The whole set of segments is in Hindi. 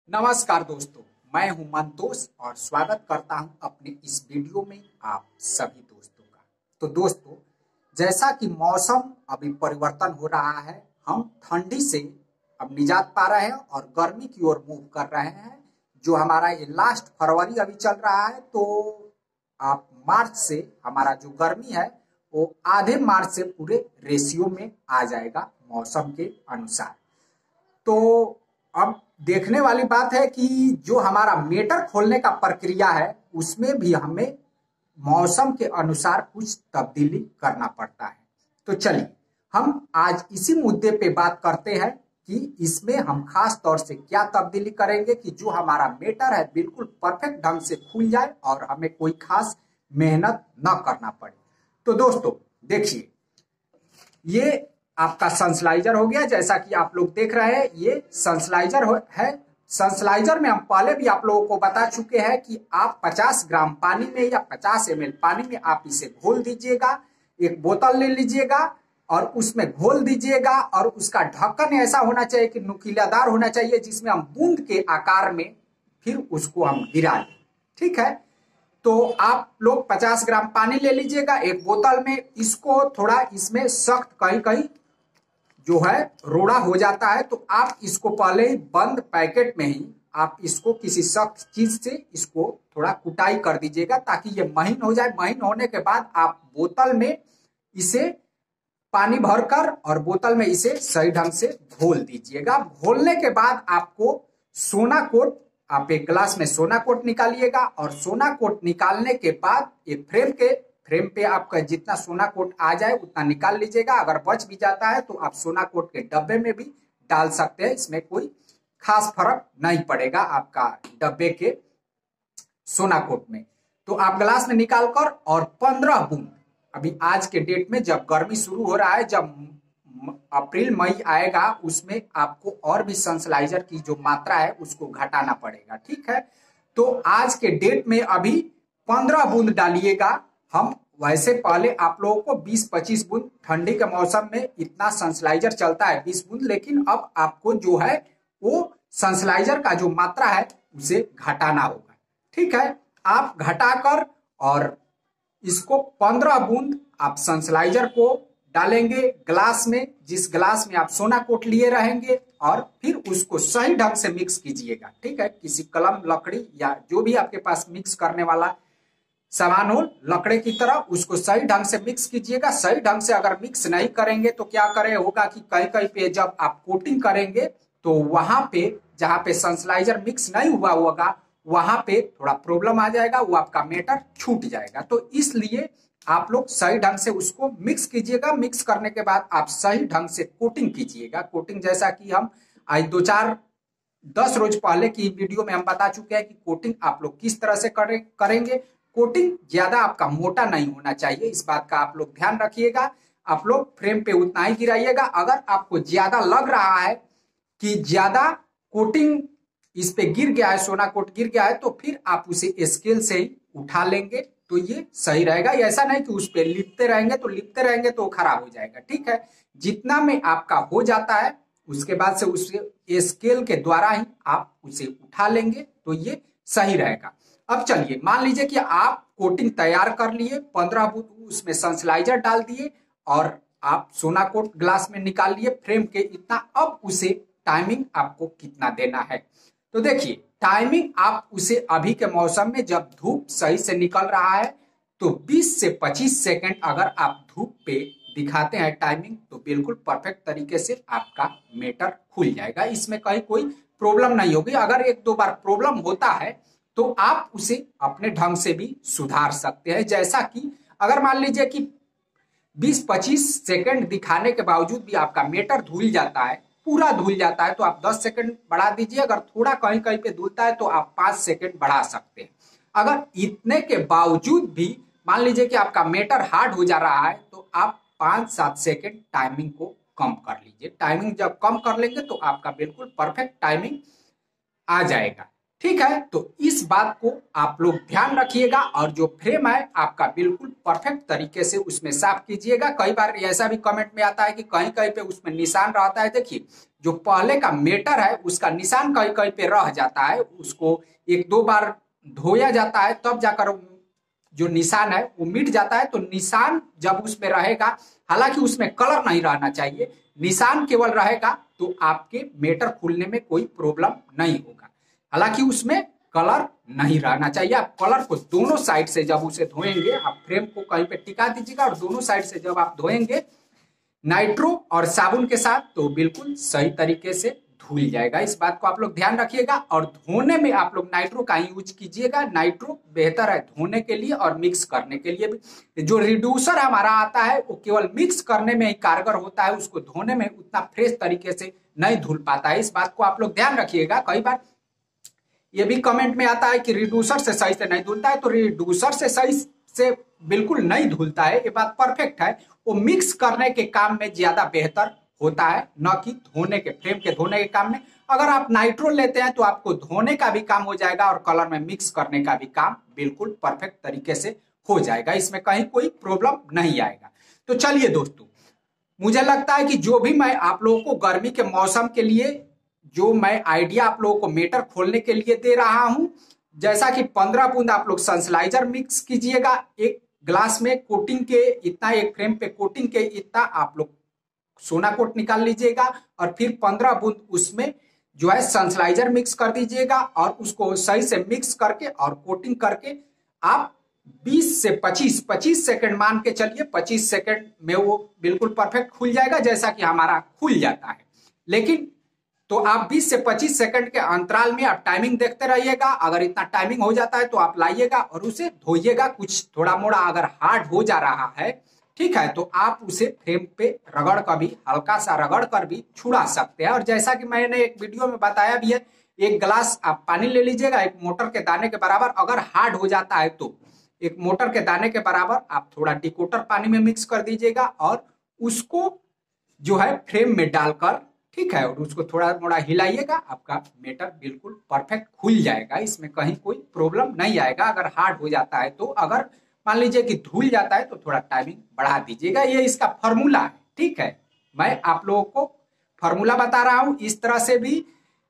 नमस्कार दोस्तों, मैं हूं मंतोष और स्वागत करता हूं अपने इस वीडियो में आप सभी दोस्तों का। तो दोस्तों, जैसा कि मौसम अभी परिवर्तन हो रहा है, हम ठंडी से अब निजात पा रहे हैं और गर्मी की ओर मूव कर रहे हैं। जो हमारा ये लास्ट फरवरी अभी चल रहा है, तो आप मार्च से हमारा जो गर्मी है वो आधे मार्च से पूरे रेशियो में आ जाएगा मौसम के अनुसार। तो अब देखने वाली बात है कि जो हमारा मीटर खोलने का प्रक्रिया है उसमें भी हमें मौसम के अनुसार कुछ तब्दीली करना पड़ता है। तो चलिए हम आज इसी मुद्दे पे बात करते हैं कि इसमें हम खास तौर से क्या तब्दीली करेंगे कि जो हमारा मीटर है बिल्कुल परफेक्ट ढंग से खुल जाए और हमें कोई खास मेहनत न करना पड़े। तो दोस्तों देखिए, ये आपका सेंसलाइजर हो गया। जैसा कि आप लोग देख रहे हैं, ये सेंसलाइजर है। सेंसलाइजर में हम पहले भी आप लोगों को बता चुके हैं कि आप 50 ग्राम पानी में या 50 ml पानी में आप इसे घोल दीजिएगा। एक बोतल ले लीजिएगा और उसमें घोल दीजिएगा और उसका ढक्कन ऐसा होना चाहिए कि नुकीलादार होना चाहिए, जिसमें हम बूंद के आकार में फिर उसको हम गिरा लें। ठीक है, तो आप लोग 50 ग्राम पानी ले लीजिएगा एक बोतल में। इसको थोड़ा इसमें सख्त कहीं कहीं जो है रोड़ा हो जाता है, तो आप इसको पहले ही बंद पैकेट में ही आप इसको किसी सख्त चीज से इसको थोड़ा कुटाई कर दीजिएगा ताकि ये महीन हो जाए। महीन होने के बाद आप बोतल में इसे पानी भरकर और बोतल में इसे सही ढंग से घोल दीजिएगा। घोलने के बाद आपको सोना कोट, आप एक गिलास में सोना कोट निकालिएगा और सोना कोट निकालने के बाद एक फ्रेम पे आपका जितना सोना कोट आ जाए उतना निकाल लीजिएगा। अगर बच भी जाता है तो आप सोना कोट के डब्बे में भी डाल सकते हैं, इसमें कोई खास फर्क नहीं पड़ेगा आपका डब्बे के सोना कोट में। तो आप गिलास में निकालकर और 15 बूंद, अभी आज के डेट में जब गर्मी शुरू हो रहा है, जब अप्रैल मई आएगा, उसमें आपको और भी सेंसलाइजर की जो मात्रा है उसको घटाना पड़ेगा। ठीक है, तो आज के डेट में अभी 15 बूंद डालिएगा। हम वैसे पहले आप लोगों को 20-25 बूंद, ठंडी के मौसम में इतना सेंसलाइजर चलता है 20 बूंद, लेकिन अब आपको जो है वो सेंसलाइजर का जो मात्रा है उसे घटाना होगा। ठीक है, आप घटाकर और इसको 15 बूंद आप सेंसलाइजर को डालेंगे ग्लास में, जिस ग्लास में आप सोना कोट लिए रहेंगे, और फिर उसको सही ढंग से मिक्स कीजिएगा। ठीक है, किसी कलम, लकड़ी या जो भी आपके पास मिक्स करने वाला सामान हो, लकड़े की तरह उसको सही ढंग से मिक्स कीजिएगा। सही ढंग से अगर मिक्स नहीं करेंगे तो क्या करे होगा कि कहीं कहीं पे जब आप कोटिंग करेंगे तो वहां पे जहां पे सेंसलाइजर मिक्स नहीं हुआ होगा वहां पे थोड़ा प्रॉब्लम आ जाएगा, वो आपका मीटर छूट जाएगा। तो इसलिए आप लोग सही ढंग से उसको मिक्स कीजिएगा। मिक्स करने के बाद आप सही ढंग से कोटिंग कीजिएगा। कोटिंग जैसा कि हम आज 10 रोज पहले की वीडियो में हम बता चुके हैं कि कोटिंग आप लोग किस तरह से करेंगे। कोटिंग ज्यादा आपका मोटा नहीं होना चाहिए, इस बात का आप लोग ध्यान रखिएगा। आप लोग फ्रेम पे उतना ही गिराइएगा। अगर आपको ज्यादा लग रहा है कि ज्यादा कोटिंग इस पे गिर गया है, सोना कोट गिर गया है, तो फिर आप उसे स्केल से ही उठा लेंगे तो ये सही रहेगा। ऐसा नहीं कि उस पे लिपते रहेंगे तो खराब हो जाएगा। ठीक है, जितना में आपका हो जाता है उसके बाद से उसे स्केल के द्वारा ही आप उसे उठा लेंगे तो ये सही रहेगा। अब चलिए, मान लीजिए कि आप कोटिंग तैयार कर लिए, 15 बूंद उसमें सेंसलाइजर डाल दिए और आप सोना कोट ग्लास में निकाल लिए फ्रेम के इतना। अब उसे टाइमिंग आपको कितना देना है, तो देखिए टाइमिंग आप उसे अभी के मौसम में जब धूप सही से निकल रहा है तो 20 से 25 सेकंड अगर आप धूप पे दिखाते हैं टाइमिंग, तो बिल्कुल परफेक्ट तरीके से आपका मीटर खुल जाएगा। इसमें कहीं कोई प्रॉब्लम नहीं होगी। अगर एक दो बार प्रॉब्लम होता है तो आप उसे अपने ढंग से भी सुधार सकते हैं। जैसा कि अगर मान लीजिए कि 20-25 सेकंड दिखाने के बावजूद भी आपका मीटर धुल जाता है, पूरा धुल जाता है, तो आप 10 सेकंड बढ़ा दीजिए। अगर थोड़ा कहीं कहीं पे धुलता है तो आप 5 सेकंड बढ़ा सकते हैं। अगर इतने के बावजूद भी मान लीजिए कि आपका मीटर हार्ड हो जा रहा है तो आप 5-7 सेकंड टाइमिंग को कम कर लीजिए। टाइमिंग जब कम कर लेंगे तो आपका बिल्कुल परफेक्ट टाइमिंग आ जाएगा। ठीक है, तो इस बात को आप लोग ध्यान रखिएगा और जो फ्रेम है आपका बिल्कुल परफेक्ट तरीके से उसमें साफ कीजिएगा। कई बार ऐसा भी कमेंट में आता है कि कहीं कहीं पे उसमें निशान रहता है। देखिए, जो पहले का मेटर है उसका निशान कहीं कहीं पे रह जाता है, उसको एक दो बार धोया जाता है तब जाकर जो निशान है वो मिट जाता है। तो निशान जब उसमें रहेगा, हालांकि उसमें कलर नहीं रहना चाहिए, निशान केवल रहेगा तो आपके मेटर खुलने में कोई प्रॉब्लम नहीं होगा। हालांकि उसमें कलर नहीं रहना चाहिए। आप कलर को दोनों साइड से जब उसे धोएंगे, आप फ्रेम को कहीं पे टिका दीजिएगा और दोनों साइड से जब आप धोएंगे नाइट्रो और साबुन के साथ, तो बिल्कुल सही तरीके से धुल जाएगा। इस बात को आप लोग ध्यान रखिएगा। और धोने में आप लोग नाइट्रो का यूज कीजिएगा। नाइट्रो बेहतर है धोने के लिए और मिक्स करने के लिए भी। जो रिड्यूसर हमारा आता है वो केवल मिक्स करने में ही कारगर होता है, उसको धोने में उतना फ्रेश तरीके से नहीं धुल पाता है। इस बात को आप लोग ध्यान रखिएगा। कई बार ये भी कमेंट में आता है कि रिड्यूसर से सही से नहीं धुलता है, तो रिड्यूसर से सही से बिल्कुल नहीं धुलता है, ये बात परफेक्ट है। वो मिक्स करने के काम में ज्यादा बेहतर होता है, न कि धोने के, फ्रेम के धोने के काम में। अगर आप नाइट्रो लेते हैं तो आपको धोने का भी काम हो जाएगा और कलर में मिक्स करने का भी काम बिल्कुल परफेक्ट तरीके से हो जाएगा, इसमें कहीं कोई प्रॉब्लम नहीं आएगा। तो चलिए दोस्तों, मुझे लगता है कि जो भी मैं आप लोगों को गर्मी के मौसम के लिए जो मैं आइडिया आप लोगों को मेटर खोलने के लिए दे रहा हूं, जैसा कि 15 बूंद आप लोग सनस्लाइजर मिक्स कीजिएगा एक ग्लास में, कोटिंग के इतना, एक फ्रेम पे कोटिंग के इतना आप लोग सोना कोट निकाल लीजिएगा और फिर 15 बूंद उसमें जो है सनस्लाइजर मिक्स कर दीजिएगा और उसको सही से मिक्स करके और कोटिंग करके आप 20 से 25 सेकंड मान के चलिए, 25 सेकंड में वो बिल्कुल परफेक्ट खुल जाएगा, जैसा कि हमारा खुल जाता है। लेकिन तो आप 20 से 25 सेकंड के अंतराल में आप टाइमिंग देखते रहिएगा। अगर इतना टाइमिंग हो जाता है तो आप लाइएगा और उसे धोइएगा। कुछ थोड़ा मोड़ा अगर हार्ड हो जा रहा है, ठीक है, तो आप उसे फ्रेम पे रगड़ कर भी, हल्का सा रगड़ कर भी छुड़ा सकते हैं। और जैसा कि मैंने एक वीडियो में बताया भी है, एक गिलास आप पानी ले लीजिएगा एक मोटर के दाने के बराबर। अगर हार्ड हो जाता है तो एक मोटर के दाने के बराबर आप थोड़ा डिकोटर पानी में मिक्स कर दीजिएगा और उसको जो है फ्रेम में डालकर, ठीक है, और उसको थोड़ा मोड़ा हिलाइएगा, आपका मेटर बिल्कुल परफेक्ट खुल जाएगा। इसमें कहीं कोई प्रॉब्लम नहीं आएगा। अगर हार्ड हो जाता है तो, अगर मान लीजिए कि धुल जाता है तो थोड़ा टाइमिंग बढ़ा दीजिएगा। ये इसका फॉर्मूला है, ठीक है। मैं आप लोगों को फॉर्मूला बता रहा हूं इस तरह से भी,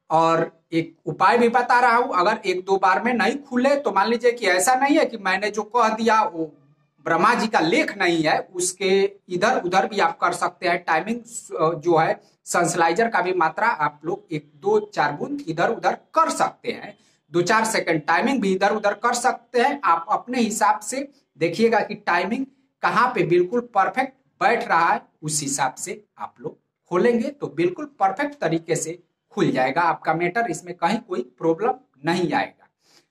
और एक उपाय भी बता रहा हूं। अगर एक दो बार में नहीं खुले तो मान लीजिए कि ऐसा नहीं है कि मैंने जो कह दिया वो ब्रह्मा जी का लेख नहीं है, उसके इधर उधर भी आप कर सकते हैं। टाइमिंग जो है सनस्लाइजर का भी मात्रा आप लोग 1-2-4 बूंद इधर उधर कर सकते हैं, 2-4 सेकंड टाइमिंग भी इधर उधर कर सकते हैं। आप अपने हिसाब से देखिएगा कि टाइमिंग कहाँ पे बिल्कुल परफेक्ट बैठ रहा है, उस हिसाब से आप लोग खोलेंगे तो बिल्कुल परफेक्ट तरीके से खुल जाएगा आपका मेटर। इसमें कहीं कोई प्रॉब्लम नहीं आएगा।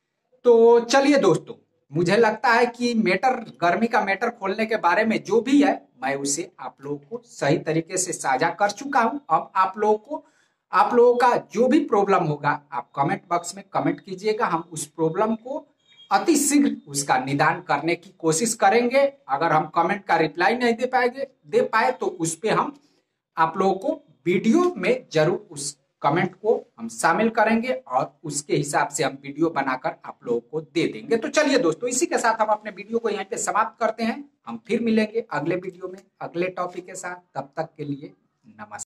तो चलिए दोस्तों, मुझे लगता है कि मेटर, गर्मी का मेटर खोलने के बारे में जो भी है मैं उसे आप लोगों को सही तरीके से साझा कर चुका हूं। अब आप लोगों का जो भी प्रॉब्लम होगा आप कमेंट बॉक्स में कमेंट कीजिएगा। हम उस प्रॉब्लम को अति शीघ्र उसका निदान करने की कोशिश करेंगे। अगर हम कमेंट का रिप्लाई नहीं दे पाए तो उस पर हम आप लोगों को वीडियो में जरूर उस कमेंट को हम शामिल करेंगे और उसके हिसाब से हम वीडियो बनाकर आप लोगों को दे देंगे। तो चलिए दोस्तों, इसी के साथ हम अपने वीडियो को यहीं पे समाप्त करते हैं। हम फिर मिलेंगे अगले वीडियो में अगले टॉपिक के साथ। तब तक के लिए नमस्कार।